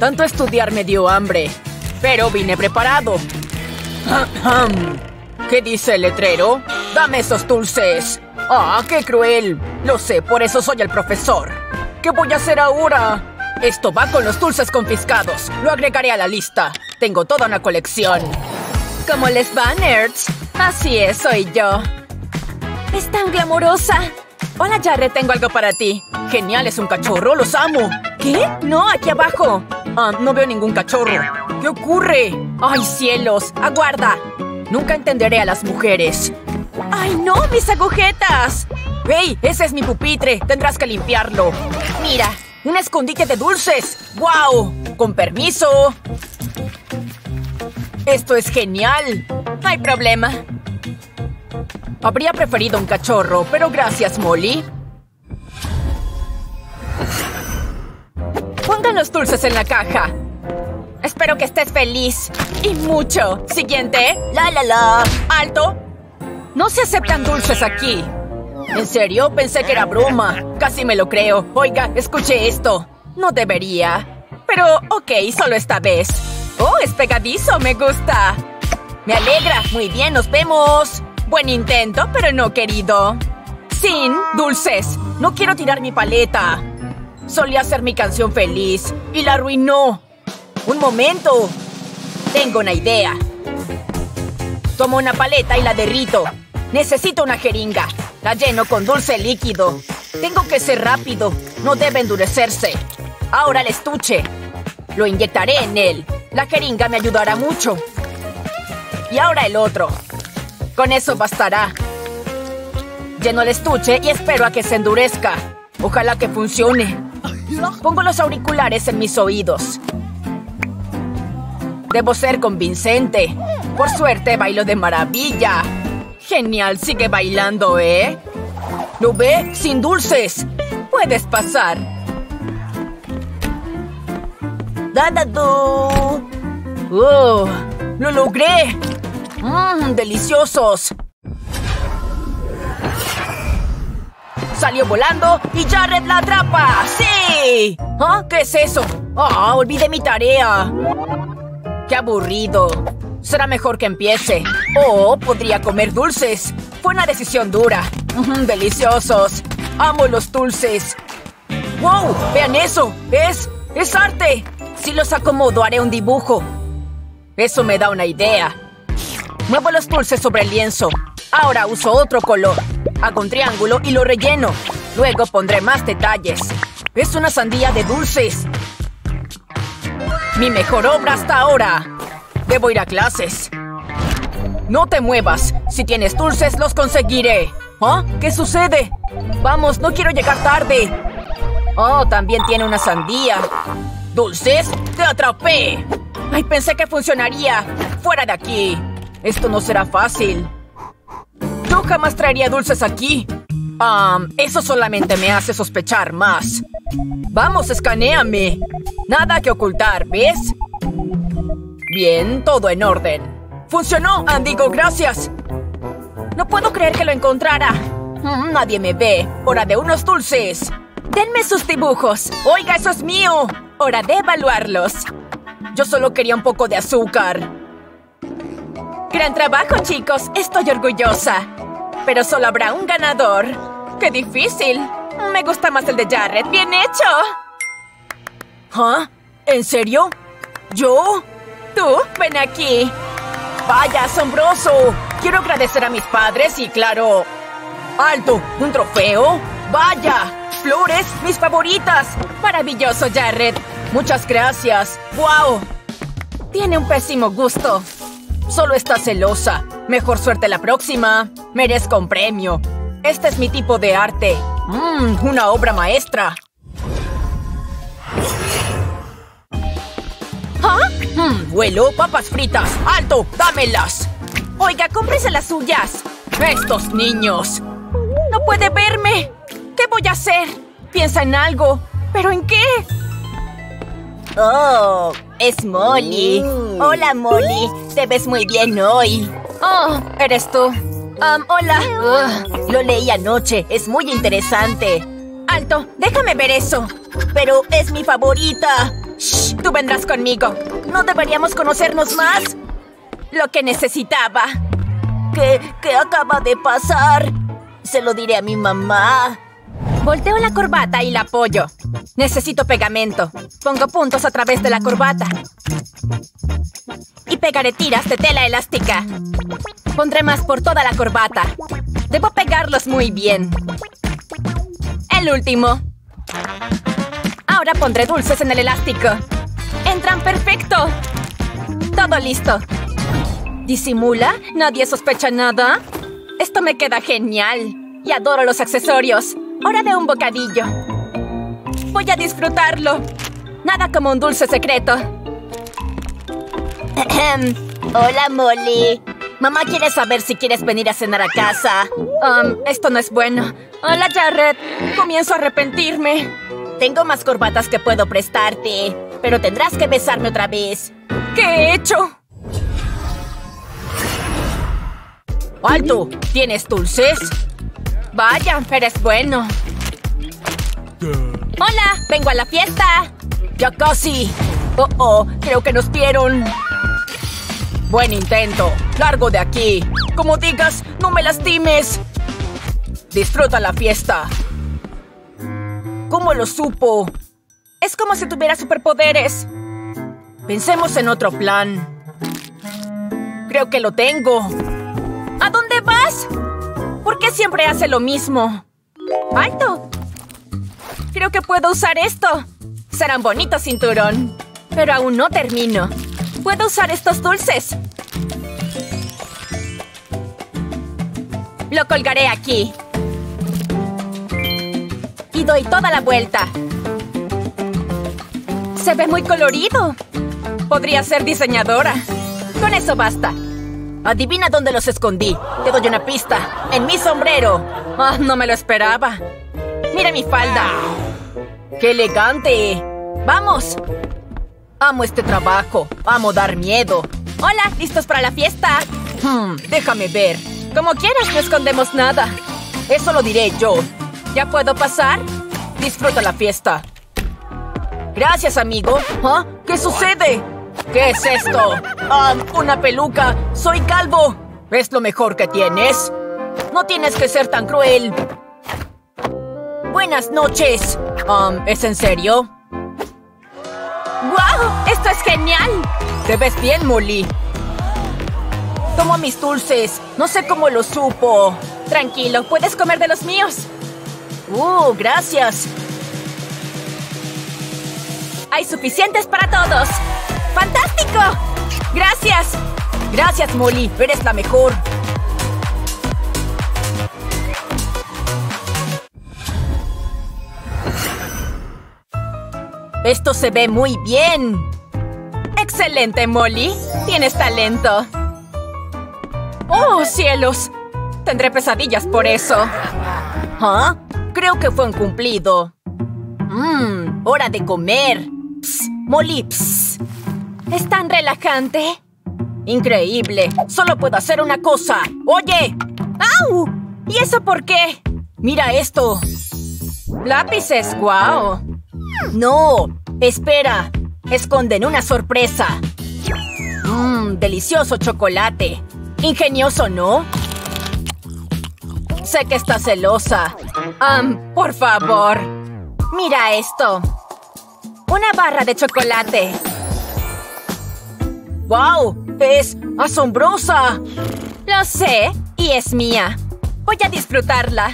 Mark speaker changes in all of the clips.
Speaker 1: Tanto estudiar me dio hambre, pero vine preparado. ¿Qué dice el letrero? ¡Dame esos dulces! ¡Ah, qué cruel! Lo sé, por eso soy el profesor. ¿Qué voy a hacer ahora? Esto va con los dulces confiscados. Lo agregaré a la lista. Tengo toda una colección. ¿Cómo les va, nerds? Así es, soy yo. Es tan glamorosa. Hola, Jared, tengo algo para ti. Genial, es un cachorro, los amo. ¿Qué? No, aquí abajo. No veo ningún cachorro. ¿Qué ocurre? ¡Ay, cielos! ¡Aguarda! Nunca entenderé a las mujeres. ¡Ay, no! ¡Mis agujetas! ¡Hey! ¡Ese es mi pupitre! Tendrás que limpiarlo. ¡Mira! ¡Un escondite de dulces! ¡Guau! ¡Con permiso! ¡Esto es genial! No hay problema. Habría preferido un cachorro, pero gracias, Molly. Pongan los dulces en la caja. Espero que estés feliz. Y mucho. Siguiente. ¡La! ¡Alto! No se aceptan dulces aquí. ¿En serio? Pensé que era broma. Casi me lo creo. Oiga, escuché esto. No debería. Pero, ok, solo esta vez. ¡Oh, es pegadizo! ¡Me gusta! ¡Me alegra! Muy bien, nos vemos. Buen intento, pero no querido. Sin dulces. No quiero tirar mi paleta. Solía ser mi canción feliz. Y la arruinó. ¡Un momento! Tengo una idea. Tomo una paleta y la derrito. Necesito una jeringa. La lleno con dulce líquido. Tengo que ser rápido. No debe endurecerse. Ahora el estuche. Lo inyectaré en él. La jeringa me ayudará mucho. Y ahora el otro. Con eso bastará. Lleno el estuche y espero a que se endurezca. Ojalá que funcione. Pongo los auriculares en mis oídos. Debo ser convincente. Por suerte, bailo de maravilla. Genial, sigue bailando, ¿eh? ¿Lo ve? ¡Sin dulces! Puedes pasar. ¡Dadadú! ¡Oh! ¡Lo logré! ¡Deliciosos! Salió volando y Jared la atrapa. ¡Sí! ¿Ah? ¿Qué es eso? ¡Ah! Olvidé mi tarea. ¡Qué aburrido! Será mejor que empiece. Oh, podría comer dulces. Fue una decisión dura. ¡Deliciosos! ¡Amo los dulces! ¡Wow! ¡Vean eso! ¡Es arte! Si los acomodo, haré un dibujo. Eso me da una idea. Muevo los dulces sobre el lienzo. Ahora uso otro color. Hago un triángulo y lo relleno. Luego pondré más detalles. Es una sandía de dulces. Mi mejor obra hasta ahora. Debo ir a clases. No te muevas. Si tienes dulces, los conseguiré. ¿Ah? ¿Qué sucede? Vamos, no quiero llegar tarde. Oh, también tiene una sandía. ¿Dulces? ¡Te atrapé! ¡Ay, pensé que funcionaría! ¡Fuera de aquí! Esto no será fácil. Yo jamás traería dulces aquí. Eso solamente me hace sospechar más. Vamos, escanéame. Nada que ocultar, ¿ves? Bien, todo en orden. ¡Funcionó! Digo, gracias. No puedo creer que lo encontrara. Nadie me ve. Hora de unos dulces. Denme sus dibujos. Oiga, eso es mío. Hora de evaluarlos. Yo solo quería un poco de azúcar. Gran trabajo, chicos. Estoy orgullosa. Pero solo habrá un ganador. ¡Qué difícil! Me gusta más el de Jared. ¡Bien hecho! ¿Ah? ¿En serio? ¿Yo? Tú, ven aquí. ¡Vaya, asombroso! Quiero agradecer a mis padres y, claro... ¡Alto! ¿Un trofeo? ¡Vaya! ¡Flores! ¡Mis favoritas! ¡Maravilloso, Jared! ¡Muchas gracias! ¡Wow! Tiene un pésimo gusto. Solo está celosa. Mejor suerte la próxima. Merezco un premio. Este es mi tipo de arte. Una obra maestra. ¿Ah? Huelo papas fritas. ¡Alto! ¡Dámelas! Oiga, cómprese las suyas. ¡Estos niños! ¡No puede verme! ¿Qué voy a hacer? Piensa en algo. ¿Pero en qué? Oh, es Molly. Hola, Molly. Te ves muy bien hoy. Oh, ¿eres tú? Hola. Lo leí anoche. Es muy interesante. Alto, déjame ver eso. Pero es mi favorita. Shh, tuve vendrás conmigo. ¿No deberíamos conocernos más? Lo que necesitaba. ¿Qué acaba de pasar? Se lo diré a mi mamá. Volteo la corbata y la apoyo. Necesito pegamento. Pongo puntos a través de la corbata. Y pegaré tiras de tela elástica. Pondré más por toda la corbata. Debo pegarlos muy bien. El último. Ahora pondré dulces en el elástico. ¡Entran perfecto! Todo listo. ¿Disimula? ¿Nadie sospecha nada? Esto me queda genial. Y adoro los accesorios. Hora de un bocadillo. Voy a disfrutarlo. Nada como un dulce secreto. Hola, Molly. Mamá quiere saber si quieres venir a cenar a casa. Esto no es bueno. Hola, Jared. Comienzo a arrepentirme. Tengo más corbatas que puedo prestarte, pero tendrás que besarme otra vez. ¿Qué he hecho? ¡Alto! ¿Tienes dulces? Vaya, eres bueno. ¡Hola! ¡Vengo a la fiesta! ¡Ya casi! ¡Oh! Creo que nos vieron. Buen intento. ¡Largo de aquí! Como digas, no me lastimes. Disfruta la fiesta. ¿Cómo lo supo? Es como si tuviera superpoderes. Pensemos en otro plan. Creo que lo tengo. ¿A dónde vas? ¿Por qué siempre hace lo mismo? ¡Alto! Creo que puedo usar esto. Será un bonito cinturón. Pero aún no termino. Puedo usar estos dulces. Lo colgaré aquí. Y doy toda la vuelta. Se ve muy colorido. Podría ser diseñadora. Con eso basta. Adivina dónde los escondí. Te doy una pista. En mi sombrero. No me lo esperaba. Mira mi falda. ¡Qué elegante! ¡Vamos! Amo este trabajo. Amo dar miedo. Hola, ¿listos para la fiesta? Déjame ver. Como quieras, no escondemos nada. Eso lo diré yo. ¿Ya puedo pasar? Disfruta la fiesta. Gracias, amigo. ¿Qué sucede? ¿Qué es esto? Una peluca. Soy calvo. ¿Es lo mejor que tienes? No tienes que ser tan cruel. Buenas noches. ¿Es en serio? ¡Guau! ¡Esto es genial! Te ves bien, Molly. Tomo mis dulces. No sé cómo lo supo. Tranquilo, puedes comer de los míos. Gracias. Hay suficientes para todos. ¡Fantástico! ¡Gracias! Gracias, Molly. Eres la mejor. Esto se ve muy bien. ¡Excelente, Molly! Tienes talento. ¡Oh, cielos! Tendré pesadillas por eso. Creo que fue un cumplido. Hora de comer. Psst, Molly, psst. ¿Es tan relajante? Increíble. Solo puedo hacer una cosa. ¡Oye! ¡Au! ¿Y eso por qué? Mira esto. Lápices, guau. No, espera. Esconden una sorpresa. Delicioso chocolate. Ingenioso, ¿no? Sé que estás celosa. Por favor. Mira esto. Una barra de chocolate. ¡Wow! ¡Es asombrosa! Lo sé, y es mía. Voy a disfrutarla.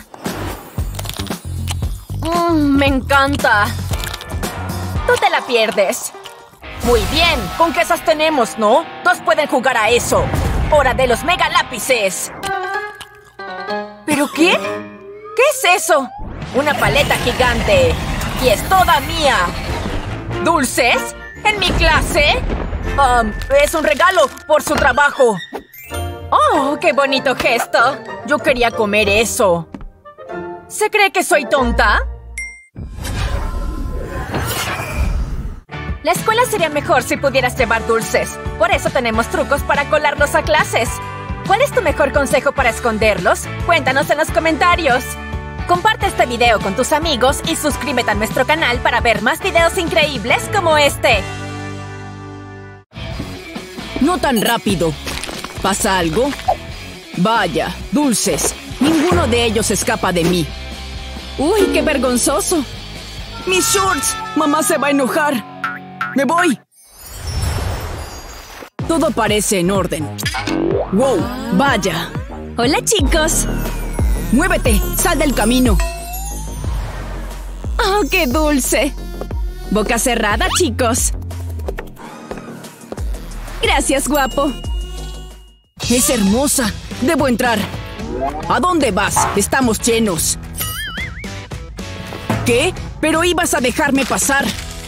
Speaker 1: Me encanta. Tú te la pierdes. Muy bien, ¿con qué esas tenemos, no? Dos pueden jugar a eso. ¡Hora de los mega lápices! ¿Pero qué? ¿Qué es eso? Una paleta gigante. Y es toda mía. ¿Dulces? ¿En mi clase? Es un regalo por su trabajo. ¡Oh, qué bonito gesto! Yo quería comer eso. ¿Se cree que soy tonta? La escuela sería mejor si pudieras llevar dulces. Por eso tenemos trucos para colarlos a clases. ¿Cuál es tu mejor consejo para esconderlos? Cuéntanos en los comentarios. Comparte este video con tus amigos y suscríbete a nuestro canal para ver más videos increíbles como este. No tan rápido. ¿Pasa algo? Vaya, dulces. Ninguno de ellos escapa de mí. ¡Uy, qué vergonzoso! ¡Mis shorts! ¡Mamá se va a enojar! ¡Me voy! Todo parece en orden. ¡Wow! ¡Vaya! ¡Hola, chicos! ¡Muévete! ¡Sal del camino! ¡Oh, qué dulce! Boca cerrada, chicos. Gracias, guapo. Es hermosa. Debo entrar. ¿A dónde vas? Estamos llenos. ¿Qué? Pero ibas a dejarme pasar.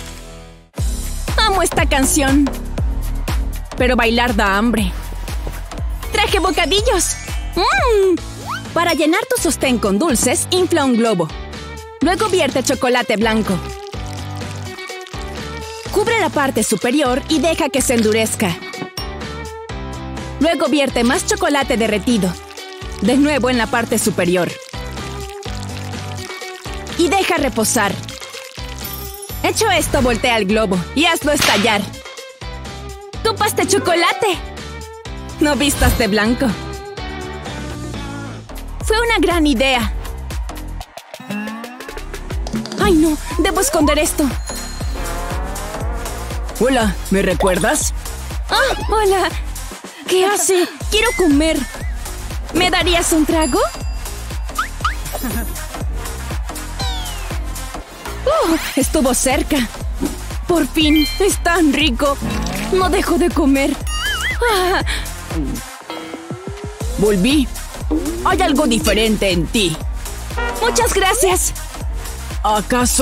Speaker 1: Amo esta canción. Pero bailar da hambre. ¡Traje bocadillos! Para llenar tu sostén con dulces, infla un globo. Luego vierte chocolate blanco. Cubre la parte superior y deja que se endurezca. Luego vierte más chocolate derretido. De nuevo en la parte superior. Y deja reposar. Hecho esto, voltea el globo y hazlo estallar. ¡Copas de chocolate! No vistas de blanco. Fue una gran idea. ¡Ay, no! Debo esconder esto. Hola, ¿me recuerdas? ¡Ah! ¡Hola! ¿Qué hace? ¡Quiero comer! ¿Me darías un trago? Estuvo cerca. Por fin, es tan rico. No dejo de comer. Ah. Volví. Hay algo diferente en ti. Muchas gracias. ¿Acaso?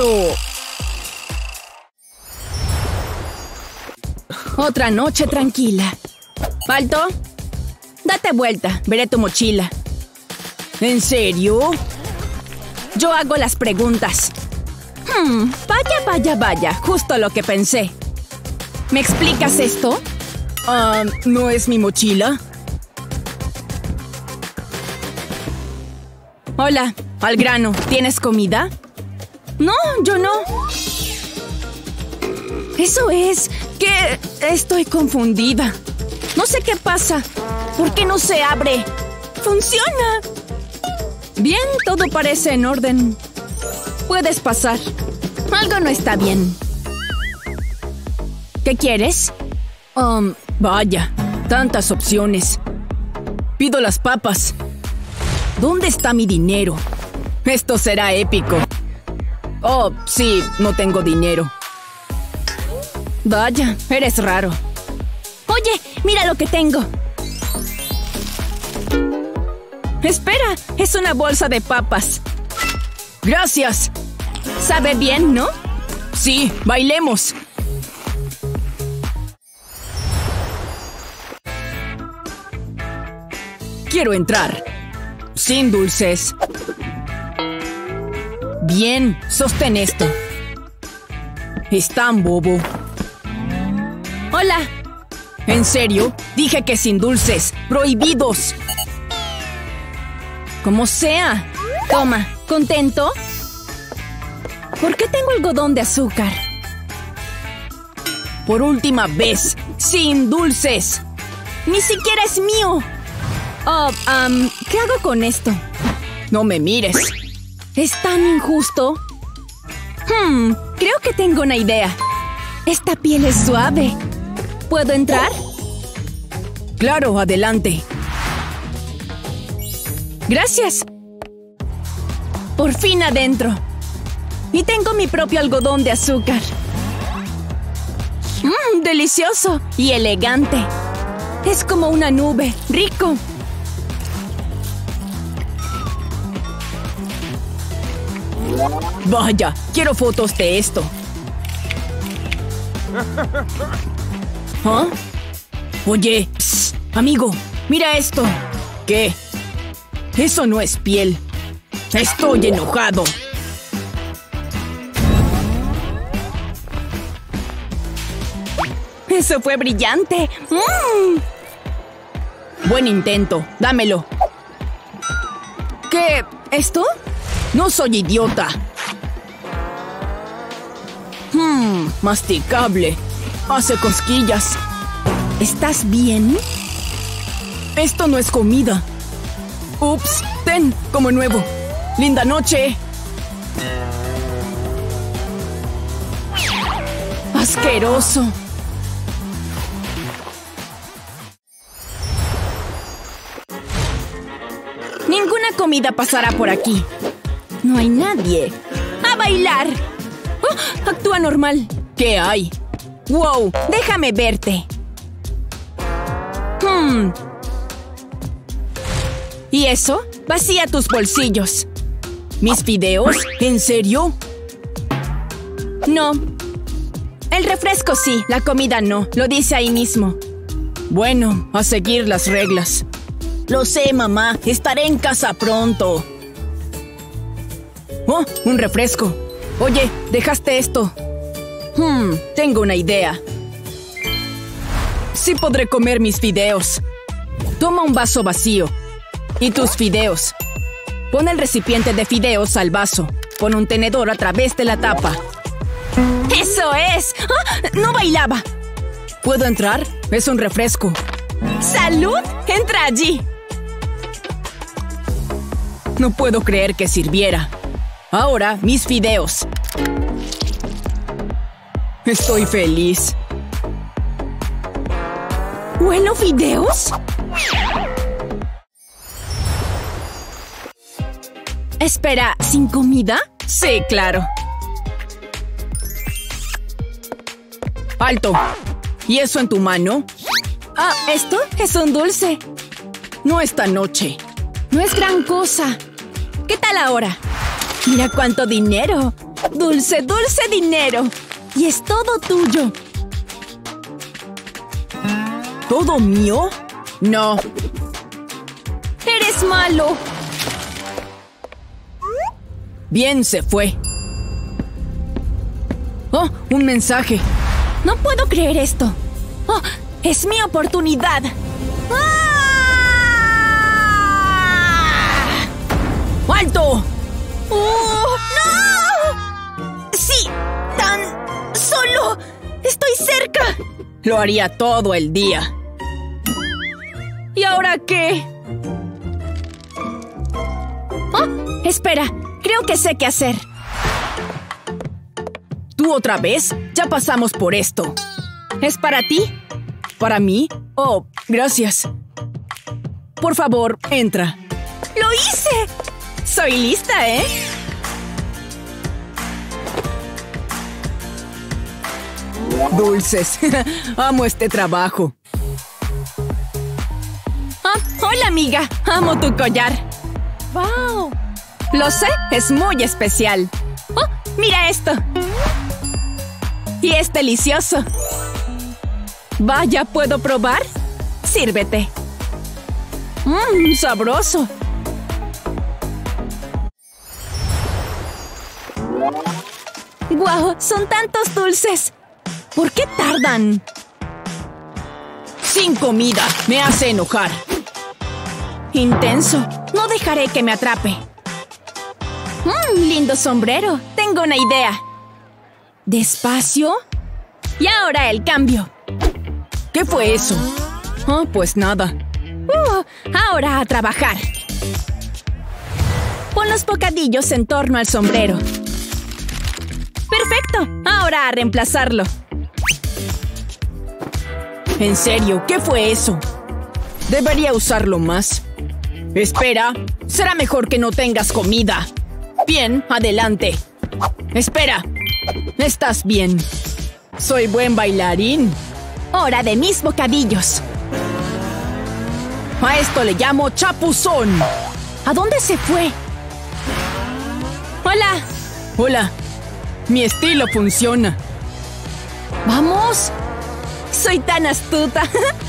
Speaker 1: Otra noche tranquila. ¿Alto? Date vuelta. Veré tu mochila. ¿En serio? Yo hago las preguntas. Vaya. Justo lo que pensé. ¿Me explicas esto? ¿No es mi mochila? Hola, al grano. ¿Tienes comida? No, yo no. Eso es que estoy confundida. No sé qué pasa. ¿Por qué no se abre? ¡¡Funciona! Bien, todo parece en orden. Puedes pasar. Algo no está bien. ¿Qué quieres? Vaya, tantas opciones. Pido las papas. ¿Dónde está mi dinero? Esto será épico. Oh, sí, no tengo dinero. Vaya, eres raro. Oye, mira lo que tengo. Espera, es una bolsa de papas. Gracias. Sabe bien, ¿no? Sí, bailemos. Quiero entrar. Sin dulces. Bien, sostén esto. Es tan bobo. Hola. ¿En serio? Dije que sin dulces. ¡Prohibidos! Como sea. Toma, ¿contento? ¿Por qué tengo algodón de azúcar? Por última vez. ¡Sin dulces! ¡Ni siquiera es mío! Oh, ¿qué hago con esto? No me mires. ¿Es tan injusto? Creo que tengo una idea. Esta piel es suave. ¿Puedo entrar? Claro, adelante. Gracias. Por fin adentro. Y tengo mi propio algodón de azúcar. Delicioso y elegante. Es como una nube. Rico. Vaya, quiero fotos de esto. ¿Ah? Oye, psst, amigo, mira esto. ¿Qué? Eso no es piel. Estoy enojado. Eso fue brillante. Buen intento. Dámelo. ¿Qué? ¿Esto? No soy idiota. Masticable. Hace cosquillas. ¿Estás bien? Esto no es comida. Ups, ten, como nuevo. ¡Linda noche! ¡Asqueroso! Ninguna comida pasará por aquí. No hay nadie. ¡A bailar! ¡Oh! Actúa normal. ¿Qué hay? ¡Wow! Déjame verte. ¿Y eso? Vacía tus bolsillos. ¿Mis fideos? ¿En serio? No. El refresco sí, la comida no. Lo dice ahí mismo. Bueno, a seguir las reglas. Lo sé, mamá. Estaré en casa pronto. ¡Oh! Un refresco. Oye, dejaste esto. Tengo una idea. Sí podré comer mis fideos. Toma un vaso vacío. Y tus fideos. Pon el recipiente de fideos al vaso. Pon un tenedor a través de la tapa. ¡Eso es! ¡Ah! ¡No bailaba! ¿Puedo entrar? Es un refresco. ¡Salud! ¡Entra allí! No puedo creer que sirviera. Ahora, mis fideos. Estoy feliz. ¿Huelo fideos? Espera, ¿sin comida? Sí, claro. ¡Alto! ¿Y eso en tu mano? Ah, ¿esto es un dulce? No esta noche. No es gran cosa. ¿Qué tal ahora? Mira cuánto dinero. Dulce, dulce dinero. Y es todo tuyo. ¿Todo mío? No. Eres malo. Bien, se fue. Oh, un mensaje. No puedo creer esto. Oh, es mi oportunidad. ¡Ah! ¡Alto! ¡Oh, no! Sí, tan solo. Estoy cerca. Lo haría todo el día. ¿Y ahora qué? Oh, espera. Creo que sé qué hacer. ¿Tú otra vez? Ya pasamos por esto. ¿Es para ti? ¿Para mí? Oh, gracias. Por favor, entra. ¡Lo hice! Soy lista, ¿eh? Dulces. Amo este trabajo. Ah, hola, amiga. Amo tu collar. ¡Wow! Lo sé, es muy especial. ¡Oh, mira esto! Y es delicioso. Vaya, ¿puedo probar? Sírvete. Sabroso. ¡Guau! ¡Son tantos dulces! ¿Por qué tardan? Sin comida. Me hace enojar. Intenso. No dejaré que me atrape. Lindo sombrero. Tengo una idea. ¿Despacio? Y ahora el cambio. ¿Qué fue eso? Oh, pues nada. Ahora a trabajar. Pon los bocadillos en torno al sombrero. ¡Perfecto! Ahora a reemplazarlo. ¿En serio? ¿Qué fue eso? Debería usarlo más. Espera. Será mejor que no tengas comida. Bien, adelante. Espera. Estás bien. Soy buen bailarín. Hora de mis bocadillos. A esto le llamo chapuzón. ¿A dónde se fue? Hola. Hola. Mi estilo funciona. ¡Vamos! Soy tan astuta.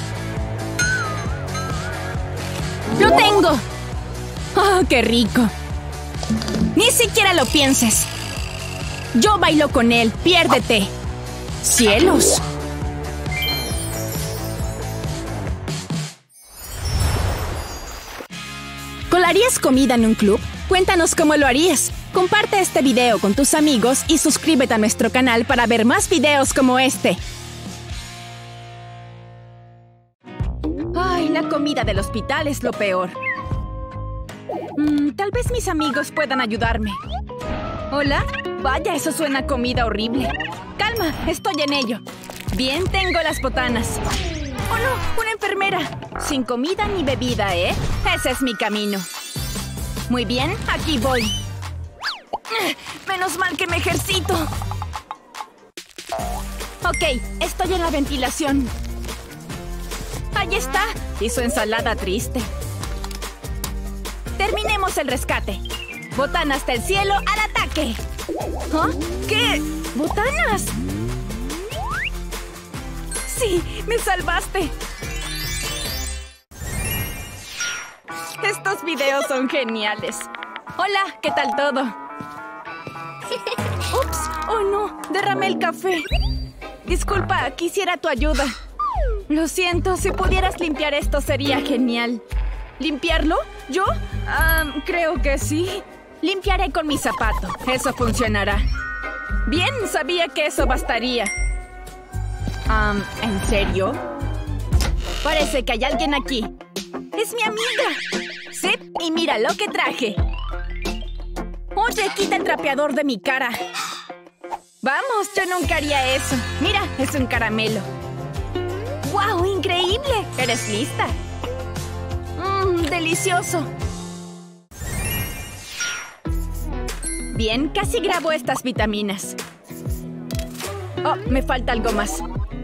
Speaker 1: ¡Lo tengo! ¡Oh, qué rico! Ni siquiera lo pienses. Yo bailo con él. Piérdete. ¡Cielos! ¿Colarías comida en un club? Cuéntanos cómo lo harías. Comparte este video con tus amigos y suscríbete a nuestro canal para ver más videos como este. La comida del hospital es lo peor. Tal vez mis amigos puedan ayudarme. ¿Hola? Vaya, eso suena a comida horrible. Calma, estoy en ello. Bien, tengo las botanas. ¡Oh, no! ¡Una enfermera! Sin comida ni bebida, ¿eh? Ese es mi camino. Muy bien, aquí voy. Menos mal que me ejercito. Ok, estoy en la ventilación. ¡Ahí está! Y su ensalada triste. Terminemos el rescate. ¡Botana hasta el cielo, al ataque! ¿Ah? ¿Qué? ¿Botanas? ¡Sí! ¡Me salvaste! Estos videos son geniales. Hola, ¿qué tal todo? ¡Ups! ¡Oh, no! Derramé el café. Disculpa, quisiera tu ayuda. Lo siento, si pudieras limpiar esto sería genial. ¿Limpiarlo? ¿Yo? Creo que sí. Limpiaré con mi zapato. Eso funcionará. Bien, sabía que eso bastaría. ¿En serio? Parece que hay alguien aquí. ¡Es mi amiga! Sí, y mira lo que traje. Oye, quita el trapeador de mi cara. Vamos, yo nunca haría eso. Mira, es un caramelo. ¡Wow! ¡Increíble! ¿Eres lista? ¡Delicioso! Bien, casi grabo estas vitaminas. Oh, me falta algo más.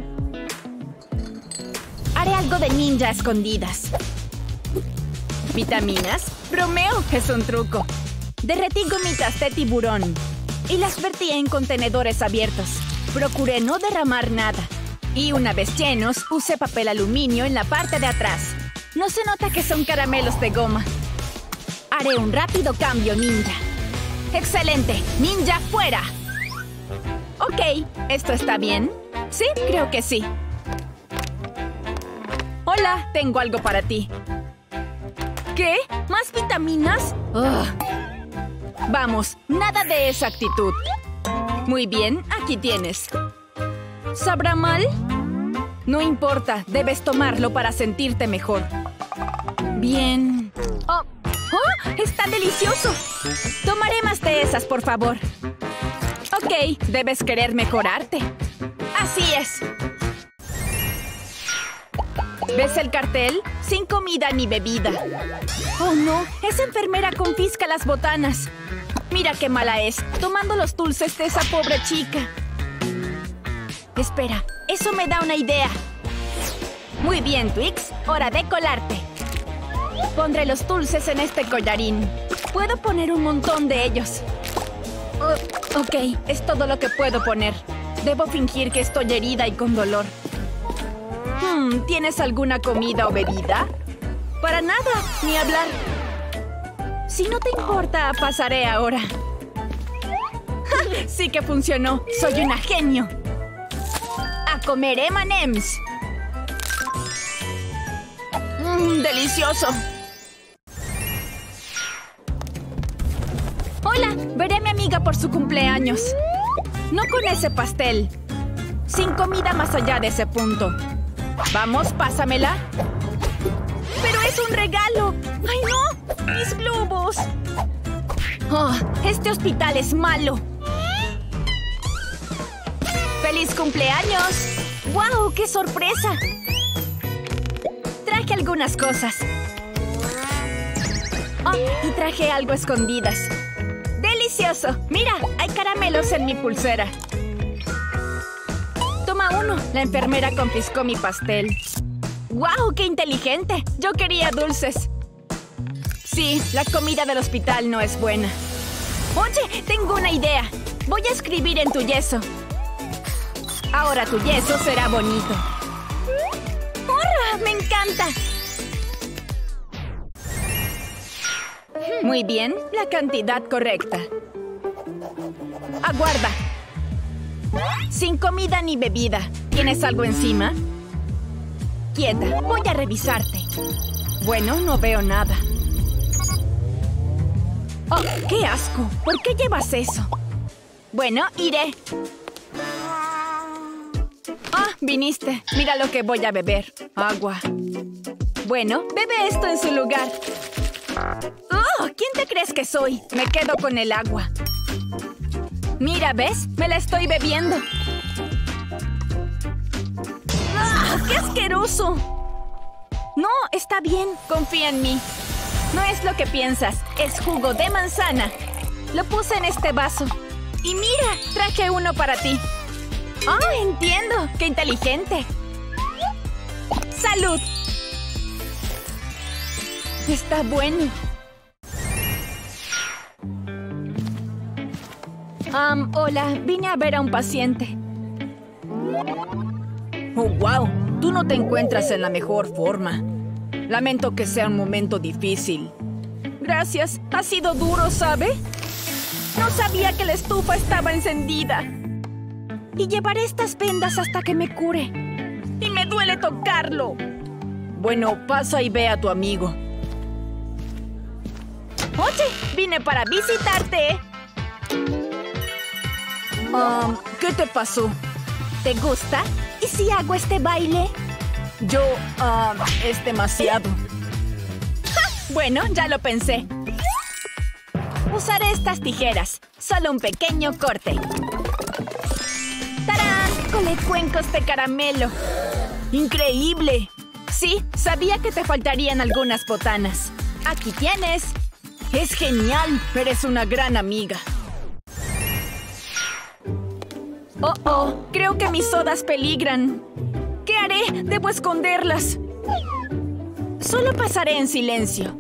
Speaker 1: Haré algo de ninja a escondidas. ¿Vitaminas? ¡Bromeo! Es un truco. Derretí gomitas de tiburón y las vertí en contenedores abiertos. Procuré no derramar nada. Y una vez llenos, usé papel aluminio en la parte de atrás. No se nota que son caramelos de goma. Haré un rápido cambio ninja. ¡Excelente! ¡Ninja fuera! Ok, ¿esto está bien? Sí, creo que sí. Hola, tengo algo para ti. ¿Qué? ¿Más vitaminas? Ugh. Vamos, nada de esa actitud. Muy bien, aquí tienes. ¿Sabrá mal? No importa, debes tomarlo para sentirte mejor. Bien. ¡Oh! ¡Está delicioso! Tomaré más de esas, por favor. Ok, debes querer mejorarte. Así es. ¿Ves el cartel? Sin comida ni bebida. ¡Oh, no! Esa enfermera confisca las botanas. Mira qué mala es, tomando los dulces de esa pobre chica. Espera, eso me da una idea. Muy bien, Twix. Hora de colarte. Pondré los dulces en este collarín. Puedo poner un montón de ellos. Ok, es todo lo que puedo poner. Debo fingir que estoy herida y con dolor. ¿Tienes alguna comida o bebida? Para nada, ni hablar. Si no te importa, pasaré ahora. Sí que funcionó. Soy una genio. A comer M&M's. ¡Delicioso! Hola, veré a mi amiga por su cumpleaños. No con ese pastel. Sin comida más allá de ese punto. Vamos, pásamela. ¡Pero es un regalo! ¡Ay, no! ¡Mis globos! Oh, este hospital es malo. ¡Feliz cumpleaños! ¡Wow! ¡Qué sorpresa! Traje algunas cosas. Oh, y traje algo a escondidas. ¡Delicioso! Mira, hay caramelos en mi pulsera. Toma uno. La enfermera confiscó mi pastel. ¡Wow! ¡Qué inteligente! Yo quería dulces. Sí, la comida del hospital no es buena. Oye, tengo una idea. Voy a escribir en tu yeso. Ahora tu yeso será bonito. ¡Hurra! ¡Me encanta! Muy bien, la cantidad correcta. Aguarda. Sin comida ni bebida. ¿Tienes algo encima? Quieta, voy a revisarte. Bueno, no veo nada. ¡Oh, qué asco! ¿Por qué llevas eso? Bueno, iré. Ah, viniste. Mira lo que voy a beber. Agua. Bueno, bebe esto en su lugar. ¡Oh! ¿Quién te crees que soy? Me quedo con el agua. Mira, ¿ves? Me la estoy bebiendo. ¡Ah! ¡Qué asqueroso! No, está bien. Confía en mí. No es lo que piensas. Es jugo de manzana. Lo puse en este vaso. Y mira, traje uno para ti. ¡Ah, entiendo! ¡Qué inteligente! ¡Salud! Está bueno. Hola, vine a ver a un paciente. Oh, wow. Tú no te encuentras en la mejor forma. Lamento que sea un momento difícil. Gracias. Ha sido duro, ¿sabe? No sabía que la estufa estaba encendida. Y llevaré estas vendas hasta que me cure. Y me duele tocarlo. Bueno, pasa y ve a tu amigo. Oye, vine para visitarte. ¿Qué te pasó? ¿Te gusta? ¿Y si hago este baile? Es demasiado. ¡Ja! Bueno, ya lo pensé. Usaré estas tijeras. Solo un pequeño corte. ¡Tarán! Colé cuencos de caramelo. ¡Increíble! Sí, sabía que te faltarían algunas botanas. Aquí tienes. Es genial. Eres una gran amiga. Oh, creo que mis sodas peligran. ¿Qué haré? Debo esconderlas. Solo pasaré en silencio.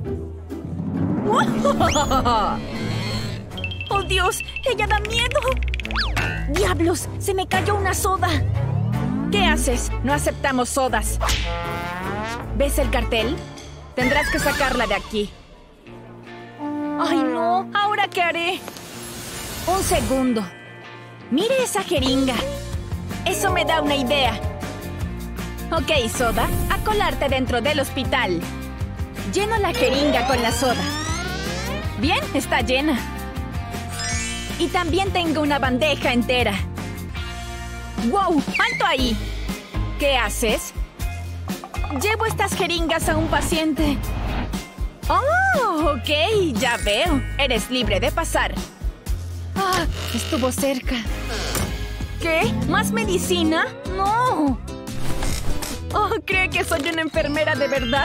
Speaker 1: ¡Oh, Dios! ¡Ella da miedo! ¡Diablos! ¡Se me cayó una soda! ¿Qué haces? No aceptamos sodas. ¿Ves el cartel? Tendrás que sacarla de aquí. ¡Ay, no! ¿Ahora qué haré? Un segundo. ¡Mire esa jeringa! Eso me da una idea. Ok, soda, a colarte dentro del hospital. Lleno la jeringa con la soda. Bien, está llena. Y también tengo una bandeja entera. ¡Wow! ¡Alto ahí! ¿Qué haces? Llevo estas jeringas a un paciente. ¡Oh! Ok, ya veo. Eres libre de pasar. ¡Ah! Estuvo cerca. ¿Qué? ¿Más medicina? ¡No! Oh, ¿cree que soy una enfermera de verdad?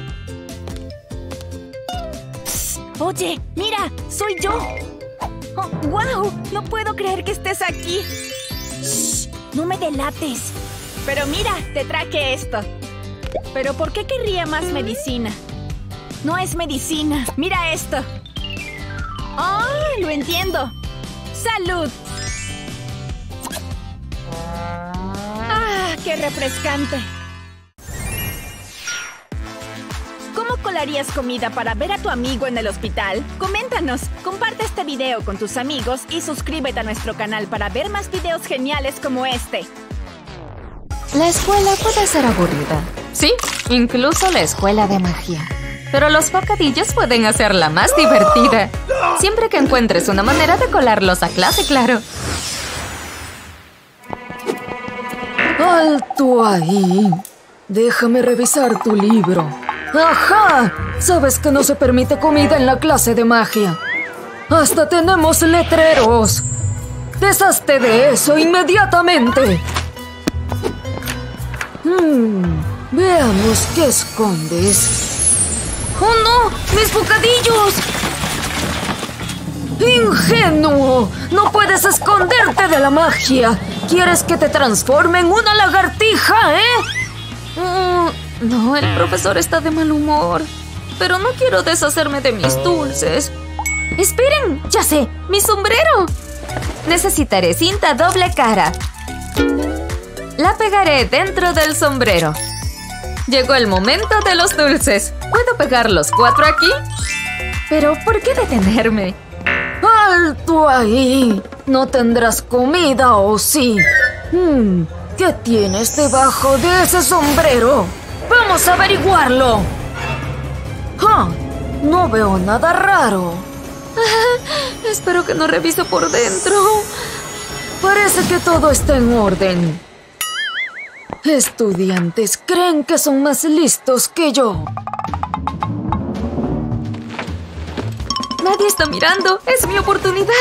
Speaker 1: Psst, oye, mira, soy yo. Oh, ¡wow! No puedo creer que estés aquí. Shh, no me delates. Pero mira, te traje esto. ¿Pero por qué querría más medicina? No es medicina. Mira esto. ¡Ah! Lo entiendo. ¡Salud! ¡Ah! ¡Qué refrescante! ¿Cómo colarías comida para ver a tu amigo en el hospital? Coméntanos, comparte este video con tus amigos y suscríbete a nuestro canal para ver más videos geniales como este.
Speaker 2: La escuela puede ser aburrida. Sí, incluso la escuela de magia. Pero los bocadillos pueden hacerla más divertida. Siempre que encuentres una manera de colarlos a clase, claro.
Speaker 3: ¡Alto ahí! Déjame revisar tu libro. ¡Ajá! Sabes que no se permite comida en la clase de magia. ¡Hasta tenemos letreros! ¡Deshazte de eso inmediatamente! Veamos qué escondes. ¡Oh, no! ¡Mis bocadillos! ¡Ingenuo! ¡No puedes esconderte de la magia! ¿Quieres que te transforme en una lagartija,
Speaker 2: No, el profesor está de mal humor. Pero no quiero deshacerme de mis dulces. ¡Esperen! ¡Ya sé! ¡Mi sombrero! Necesitaré cinta doble cara. La pegaré dentro del sombrero. Llegó el momento de los dulces. ¿Puedo pegar los 4 aquí? Pero, ¿por qué detenerme?
Speaker 3: ¡Alto ahí! ¿No tendrás comida o sí? ¿Qué tienes debajo de ese sombrero? ¡Vamos a averiguarlo! No veo nada raro.
Speaker 2: Espero que no revise por dentro.
Speaker 3: Parece que todo está en orden. Estudiantes creen que son más listos que yo.
Speaker 2: Nadie está mirando. Es mi oportunidad.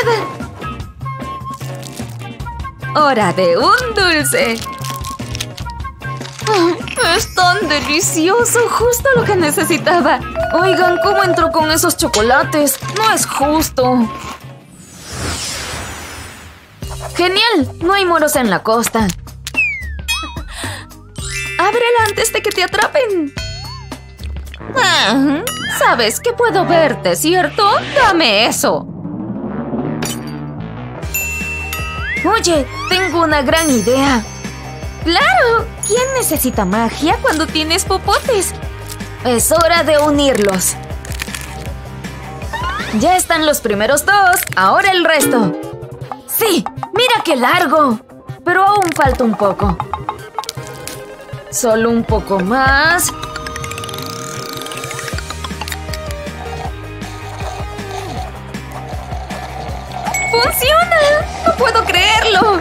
Speaker 2: ¡Hora de un dulce! Es tan delicioso. Justo lo que necesitaba.
Speaker 3: Oigan, ¿cómo entró con esos chocolates? No es justo. Genial. No hay moros en la costa.
Speaker 2: ¡Ábrela antes de que te atrapen!
Speaker 3: Sabes que puedo verte, ¿cierto? Dame eso. Oye, tengo una gran idea.
Speaker 2: ¡Claro! ¿Quién necesita magia cuando tienes popotes?
Speaker 3: Es hora de unirlos. Ya están los primeros dos, ahora el resto. ¡Sí! ¡Mira qué largo! Pero aún falta un poco. Solo un poco más.
Speaker 2: ¡Funciona! ¡No puedo creerlo!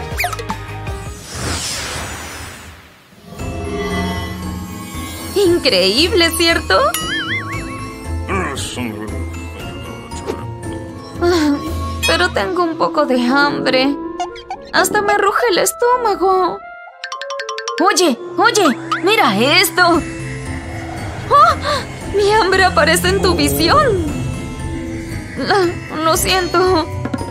Speaker 2: Increíble, ¿cierto?
Speaker 3: Pero tengo un poco de hambre. Hasta me ruge el estómago. Oye, mira esto.
Speaker 2: ¡Oh! Mi hambre aparece en tu visión.
Speaker 3: Lo siento.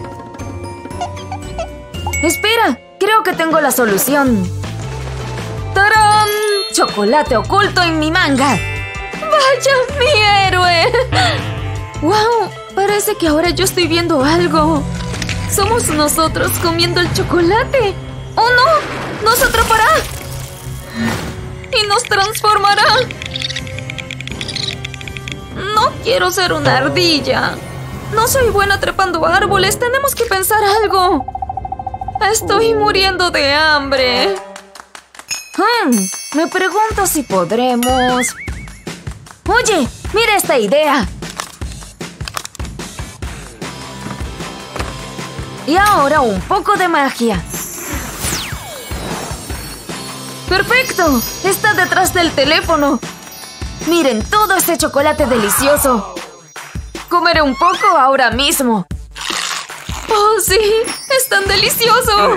Speaker 3: Espera, creo que tengo la solución. ¡Tarán! Chocolate oculto en mi manga.
Speaker 2: ¡Vaya, mi héroe!
Speaker 3: ¡Wow! Parece que ahora yo estoy viendo algo.
Speaker 2: Somos nosotros comiendo el chocolate. ¡Oh, no! ¡Nos atrapará! ¡Y nos transformará! No quiero ser una ardilla. No soy buena trepando árboles. Tenemos que pensar algo. Estoy muriendo de hambre.
Speaker 3: Me pregunto si podremos... Oye, mira esta idea. Y ahora un poco de magia. ¡Perfecto! Está detrás del teléfono. Miren todo este chocolate delicioso. Comeré un poco ahora mismo.
Speaker 2: ¡Oh, sí! ¡Es tan delicioso!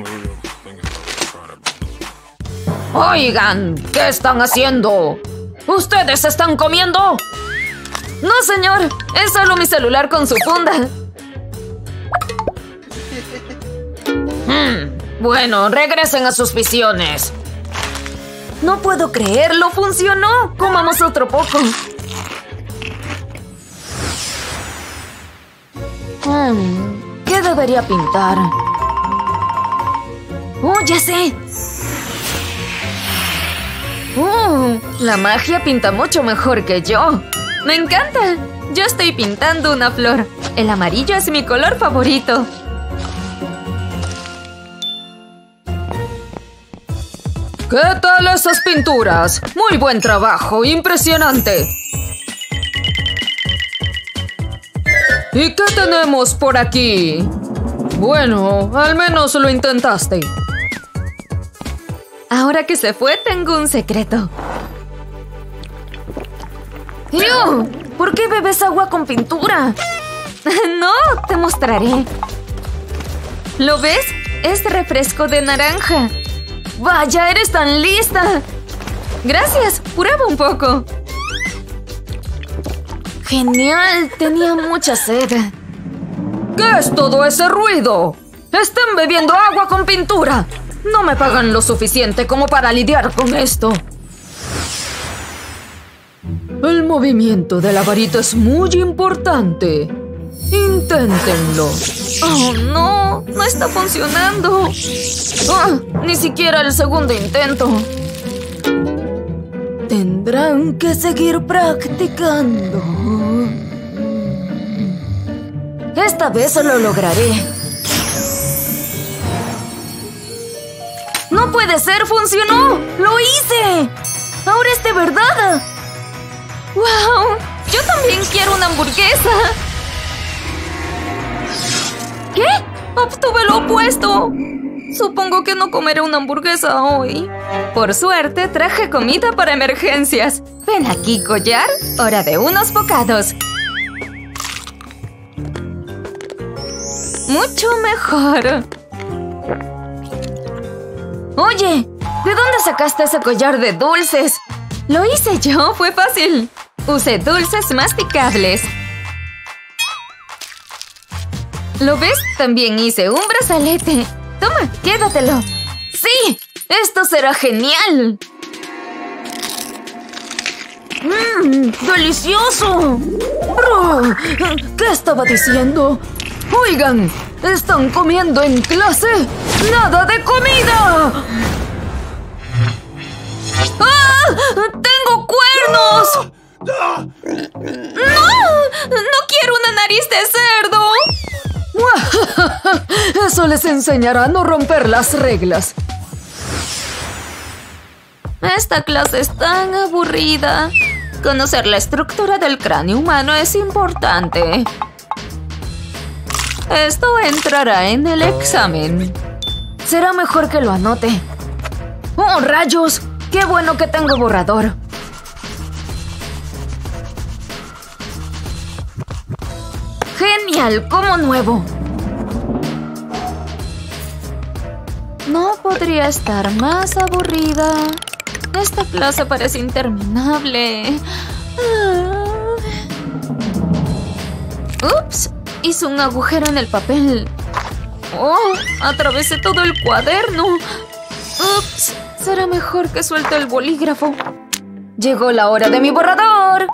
Speaker 3: Oigan, ¿qué están haciendo? ¿Ustedes están comiendo? No, señor. Es solo mi celular con su funda. Bueno, regresen a sus visiones. No puedo creerlo. Funcionó. Comamos otro poco. ¿Qué debería pintar? ¡Oh, ya sé! La magia pinta mucho mejor que yo.
Speaker 2: ¡Me encanta! Yo estoy pintando una flor. El amarillo es mi color favorito.
Speaker 3: ¿Qué tal esas pinturas? Muy buen trabajo, impresionante. ¿Y qué tenemos por aquí? Bueno, al menos lo intentaste.
Speaker 2: Ahora que se fue, tengo un secreto.
Speaker 3: ¡Ew! ¿Por qué bebes agua con pintura?
Speaker 2: No, te mostraré. ¿Lo ves? Es refresco de naranja.
Speaker 3: ¡Vaya, eres tan lista!
Speaker 2: Gracias, prueba un poco.
Speaker 3: ¡Genial! Tenía mucha sed. ¿Qué es todo ese ruido? ¡Están bebiendo agua con pintura! No me pagan lo suficiente como para lidiar con esto. El movimiento de la varita es muy importante. Inténtenlo.
Speaker 2: ¡Oh, no! ¡No está funcionando!
Speaker 3: Ni siquiera el segundo intento. Tendrán que seguir practicando. Esta vez lo lograré. ¡No puede ser! ¡Funcionó! ¡Lo hice! ¡Ahora es de verdad!
Speaker 2: ¡Wow! ¡Yo también quiero una hamburguesa! ¿Qué? ¡Obtuve lo opuesto! Supongo que no comeré una hamburguesa hoy. Por suerte, traje comida para emergencias. Ven aquí, collar. Hora de unos bocados. Mucho mejor. Oye, ¿de dónde sacaste ese collar de dulces? Lo hice yo, fue fácil. Usé dulces masticables. ¿Lo ves? También hice un brazalete. Toma, quédatelo. ¡Sí! ¡Esto será genial! ¡Delicioso! ¿Qué estaba diciendo? Oigan, ¿están comiendo en clase? ¡Nada de comida! ¡Ah! ¡Tengo cuernos! ¡No! ¡No quiero una nariz de cerdo! Eso les enseñará a no romper las reglas. Esta clase es tan aburrida. Conocer la estructura del cráneo humano es importante. Esto entrará en el examen. Será mejor que lo anote. ¡Oh, rayos! ¡Qué bueno que tengo borrador! ¡Genial! ¡Como nuevo! No podría estar más aburrida. Esta clase parece interminable. ¡Ups! Hice un agujero en el papel. ¡Oh! Atravesé todo el cuaderno. ¡Ups! Será mejor que suelte el bolígrafo. Llegó la hora de mi borrador.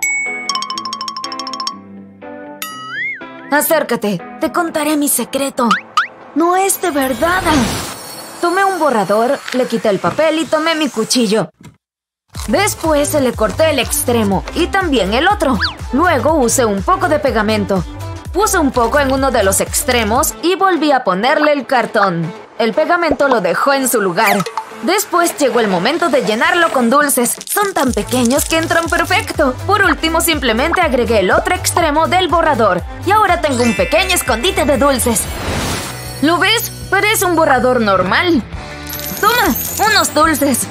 Speaker 2: Acércate, te contaré mi secreto. No es de verdad. Tomé un borrador, le quité el papel y tomé mi cuchillo. Después le corté el extremo y también el otro. Luego usé un poco de pegamento. Puse un poco en uno de los extremos y volví a ponerle el cartón. El pegamento lo dejó en su lugar. Después llegó el momento de llenarlo con dulces. Son tan pequeños que entran perfecto. Por último, simplemente agregué el otro extremo del borrador. Y ahora tengo un pequeño escondite de dulces. ¿Lo ves? Parece un borrador normal. Toma, unos dulces.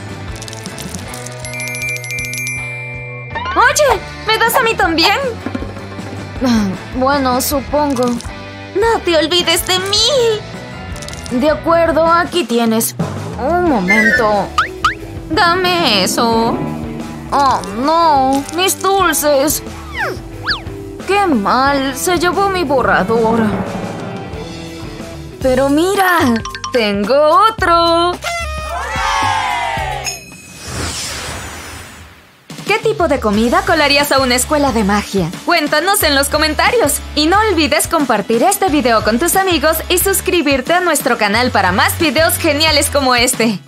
Speaker 2: Oye, ¿me das a mí también? Bueno, supongo. No te olvides de mí. De acuerdo, aquí tienes. Un momento. Dame eso. Oh, no. Mis dulces. Qué mal. Se llevó mi borrador. Pero mira, tengo otro. ¿Qué tipo de comida colarías a una escuela de magia? Cuéntanos en los comentarios. Y no olvides compartir este video con tus amigos y suscribirte a nuestro canal para más videos geniales como este.